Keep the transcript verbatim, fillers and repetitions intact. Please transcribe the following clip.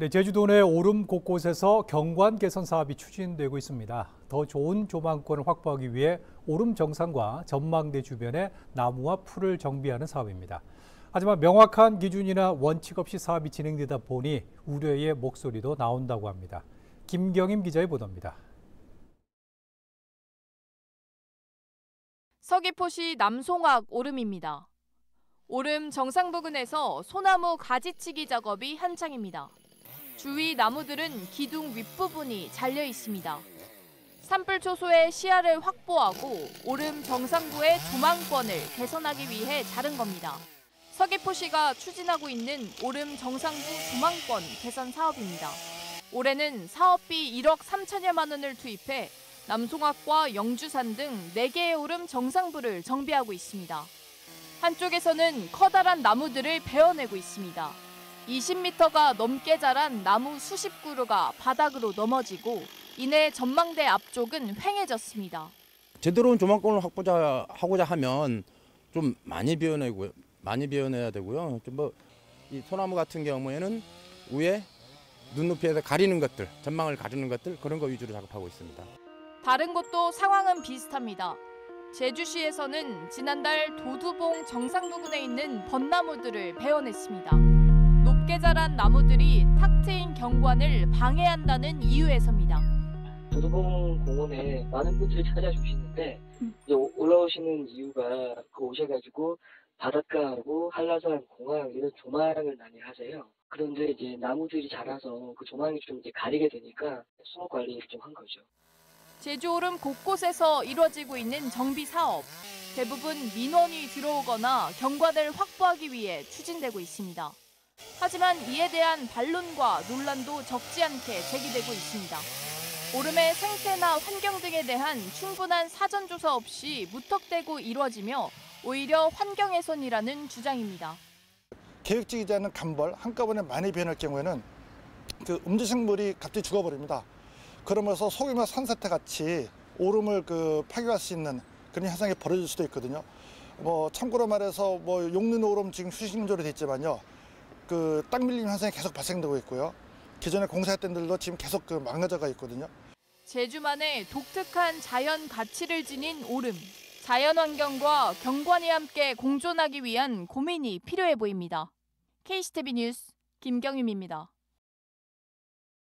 네, 제주도 내 오름 곳곳에서 경관 개선 사업이 추진되고 있습니다. 더 좋은 조망권을 확보하기 위해 오름 정상과 전망대 주변에 나무와 풀을 정비하는 사업입니다. 하지만 명확한 기준이나 원칙 없이 사업이 진행되다 보니 우려의 목소리도 나온다고 합니다. 김경임 기자의 보도입니다. 서귀포시 남송악 오름입니다. 오름 정상 부근에서 소나무 가지치기 작업이 한창입니다. 주위 나무들은 기둥 윗부분이 잘려 있습니다. 산불 초소의 시야를 확보하고 오름 정상부의 조망권을 개선하기 위해 자른 겁니다. 서귀포시가 추진하고 있는 오름 정상부 조망권 개선 사업입니다. 올해는 사업비 일억 삼천여만 원을 투입해 남송악과 영주산 등 네 개의 오름 정상부를 정비하고 있습니다. 한쪽에서는 커다란 나무들을 베어내고 있습니다. 이십 미터가 넘게 자란 나무 수십 그루가 바닥으로 넘어지고 이내 전망대 앞쪽은 휑해졌습니다. 제대로 온 조망권을 확보자 하고자 하면 좀 많이 베어내고 많이 베어내야 되고요. 좀 뭐 이 소나무 같은 경우에는 위에 눈높이에서 가리는 것들, 전망을 가리는 것들 그런 거 위주로 작업하고 있습니다. 다른 곳도 상황은 비슷합니다. 제주시에서는 지난달 도두봉 정상 부근에 있는 벚나무들을 베어냈습니다. 높게 자란 나무들이 탁 트인 경관을 방해한다는 이유에서입니다. 도두봉 공원에 많은 분들이 찾아주시는데 이제 올라오시는 이유가 그 오셔가지고 바닷가하고 한라산, 공항 이런 조망을 많이 하세요. 그런데 이제 나무들이 자라서 그 조망이 좀 이제 가리게 되니까 수목 관리를 좀 한 거죠. 제주 오름 곳곳에서 이뤄지고 있는 정비 사업. 대부분 민원이 들어오거나 경관을 확보하기 위해 추진되고 있습니다. 하지만 이에 대한 반론과 논란도 적지 않게 제기되고 있습니다. 오름의 생태나 환경 등에 대한 충분한 사전 조사 없이 무턱대고 이뤄지며 오히려 환경 훼손이라는 주장입니다. 계획적이지 않은 간벌, 한꺼번에 많이 변할 경우에는 그 음지생물이 갑자기 죽어버립니다. 그러면서 소규모 산사태 같이 오름을 그 파괴할 수 있는 그런 현상이 벌어질 수도 있거든요. 뭐 참고로 말해서 뭐 용린 오름 지금 휴식용조로 돼 있지만요. 그 땅 밀림 현상이 계속 발생되고 있고요. 기존에 공사했던 데들도 지금 계속 그 망가져가 있거든요. 제주만의 독특한 자연 가치를 지닌 오름. 자연 환경과 경관이 함께 공존하기 위한 고민이 필요해 보입니다. 케이씨티비 뉴스 김경임입니다.